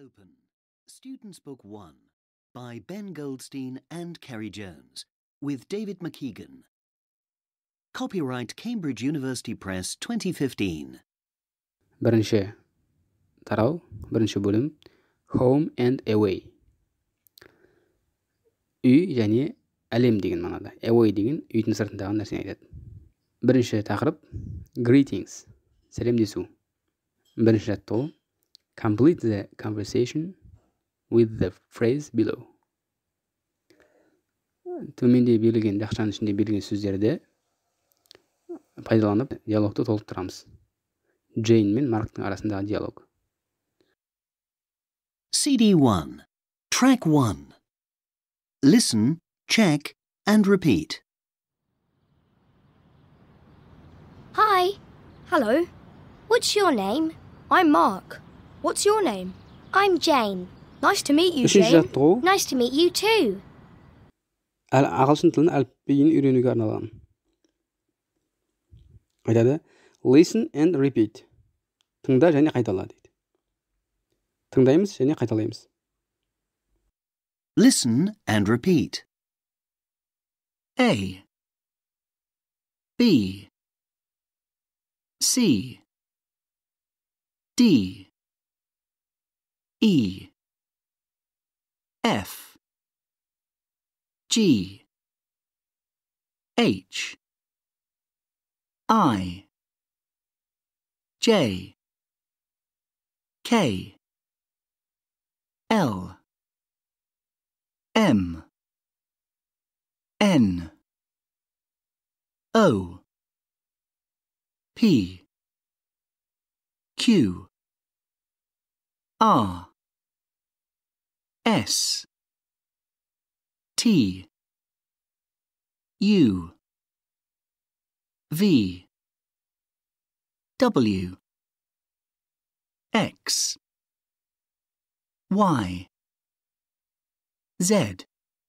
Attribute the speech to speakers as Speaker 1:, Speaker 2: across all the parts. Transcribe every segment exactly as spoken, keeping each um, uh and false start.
Speaker 1: Open. Students Book one by Ben Goldstein and Kerry Jones with David McKeegan. Copyright Cambridge University Press twenty fifteen.
Speaker 2: Birinchi tarov, birinchi bo'lim Home and Away. Uy ya'ni alam degan ma'noda. Away degan uyning sirtidagi narsani aytadi. Birinchi taqrib greetings, salomlashuv. Birinchi jadval complete the conversation with the phrase below. Төменде берілген жақшаның ішінде берілген сөздерді пайдаланып диалогты толықтырамыз. Jane мен Марктың арасындағы диалог.
Speaker 1: C D one. Track one. Listen, check, and repeat.
Speaker 3: Hi. Hello. What's your name? I'm Mark. What's your name? I'm Jane. Nice to meet you,
Speaker 2: Үшінші
Speaker 3: Jane.
Speaker 2: жаттығу
Speaker 3: Nice to meet you too.
Speaker 2: әл ағылшын тілін әліпбиін үйренуге арналған. Айтады, listen and repeat. Тыңда және қайтала дейді. Тыңдаймыз және қайталаймыз.
Speaker 1: Listen and repeat. A. B. C. D. E. F. G. H. I. J. K. L. M. N. O. P. Q. R. S. T. U. V. W. X. Y. Z.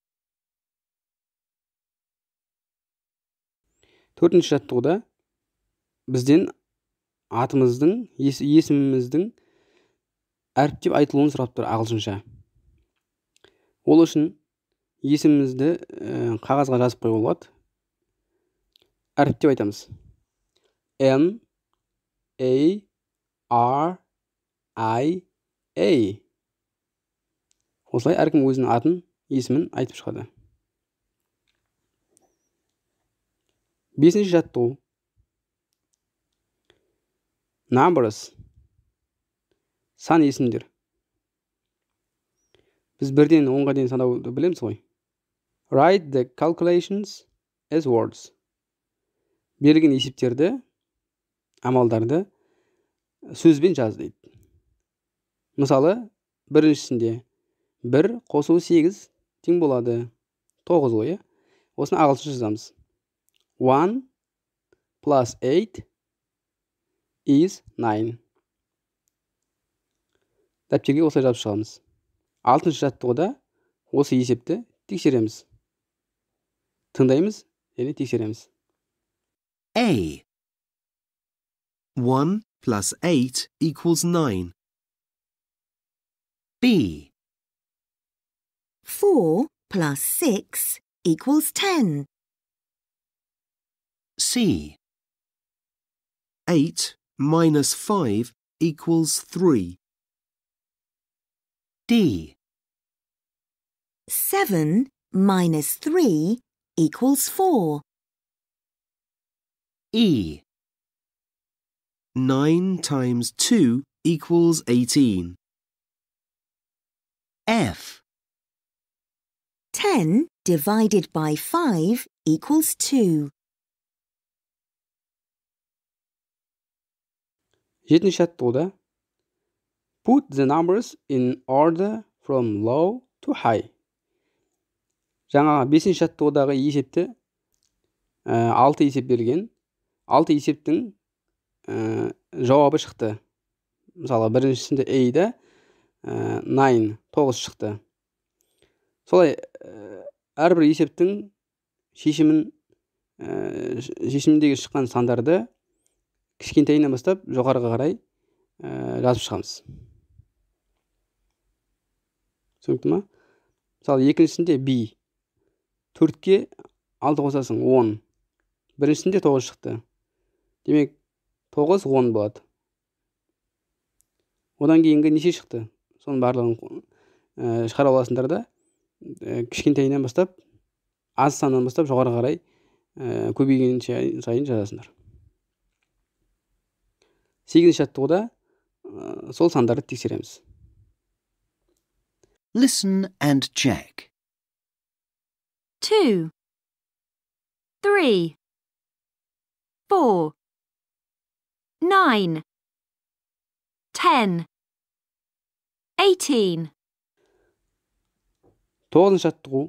Speaker 2: Төртінші жаттығуда бізден атымыздың, есіміміздің әріптеп айтылуын сұрап тұр ағылшынша. Ол үшін есімімізді қағазға жазып қоюға болады. Әріптеп айтамыз. M A R I A. Осылай әркім өзінің атын, есімін айтып шығады. Бесінші жаттығу. Numbers. Сан есімдер. Біз бірден онға дейін санауды білеміз ғой. Write the calculations as words. Берілген есептерді, амалдарды сөзбен жаз дейді. Мысалы, біріншісінде бір қосу сегіз тең болады. тоғыз ғой. Осыны ағылшынша жазамыз. One plus eight is nine. Дәптерге осылай жазып шығамыз. Алтыншы жаттығуда осы есепті тексереміз. Тыңдаймыз және тексереміз.
Speaker 4: A. One plus eight equals nine.
Speaker 1: B.
Speaker 5: Four plus six equals ten.
Speaker 1: C.
Speaker 4: Eight minus five equals three.
Speaker 1: D.
Speaker 5: Seven minus three equals four.
Speaker 1: E.
Speaker 4: Nine times two equals eighteen.
Speaker 1: F.
Speaker 5: Ten divided by five equals two.
Speaker 2: Жетінші жаттығуда put the numbers in order from low to high. Жаңа бесінші жаттығудағы есепті алты есеп берген. алты есептің жауабы шықты. Мысалы, біріншісінде A-да nine, тоғыз шықты. Солай, әрбір есептің шешімін, шешіміндегі шыққан сандарды кішкентайынан бастап жоғарыға қарай жазып шығамыз. Түсінікті ма? Мысалы, екіншісінде B. төртке алты қосасың, он. Біріншісінде тоғыз шықты. Демек, тоғыз он болады. Одан кейінгі неше шықты? Соның барлығын ә, шығара аласыңдар да, ә, кішкентайынан бастап, аз саннан бастап жоғары қарай ә, көбейген сайын жазасыңдар. Сегізінші жаттығуда ә, сол сандарды тексереміз.
Speaker 1: Listen and check.
Speaker 6: Two, three, four, nine, ten, eighteen.
Speaker 2: Тоғызыншы жаттығу.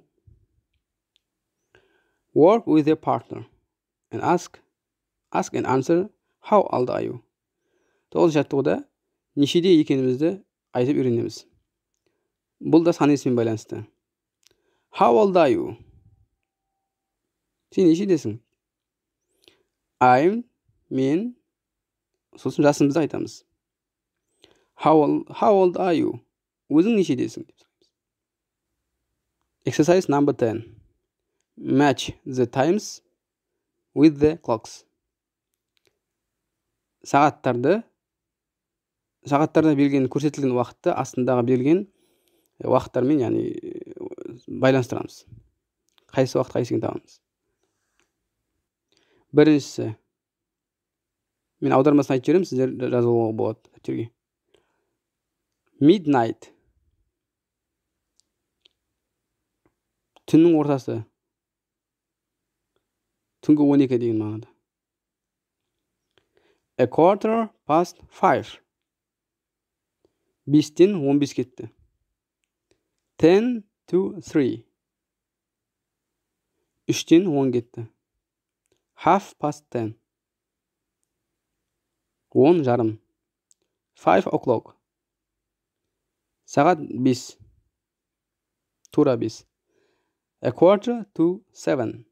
Speaker 2: Work with your partner and ask, ask and answer, how old are you? Тоғызыншы жаттығуда нешеде екенімізді айтып үйренеміз. Бұл да сан есіммен байланысты. How old are you? Сен нешедесің? I'm, мен, сосын жасымызды айтамыз. How old, how old are you? Өзің нешедесің? Exercise number ten. Match the times with the clocks. Сағаттарды, сағаттарда берілген көрсетілген уақытты астындағы берілген уақыттармен, яғни байланыстырамыз. Қайсы уақыт қайсысын табамыз. Біріншісі, мен аудармасын айтып жіберемін, сіздер жазуға болады дәптерге. Midnight. Түннің ортасы. Түнгі он екі деген мағынада. A quarter past five. Бестен он бес кетті. Ten to three. Үштен он кетті. Half past ten. Он жарым. Five o'clock. Сағат бес. Тура бес. A quarter to seven.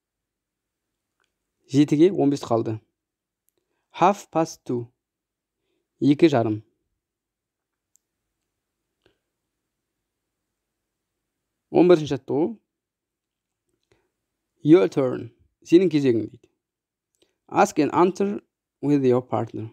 Speaker 2: Жетіге он бес қалды. Half past two. Екі жарым. Он бірінші жаттығу. Your turn. Сенің кезегің дейді. Ask and answer with your partner.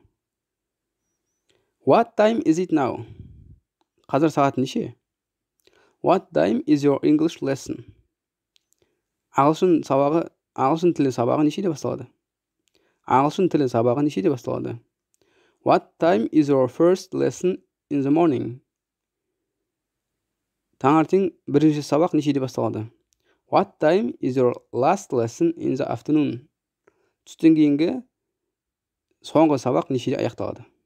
Speaker 2: What time is it now? Қазір сағат неше? What time is your English lesson? Ағылшын сабағы, ағылшын тілі сабағы нешеде басталады? Ағылшын тілі сабағы нешеде басталады? What time is your first lesson in the morning? Таңертең бірінші сабақ нешеде басталады? What time is your last lesson in the afternoon? Түстен кейінгі соңғы сабақ нешеде аяқталады?